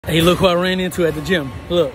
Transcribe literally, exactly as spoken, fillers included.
Hey, look who I ran into at the gym. Look.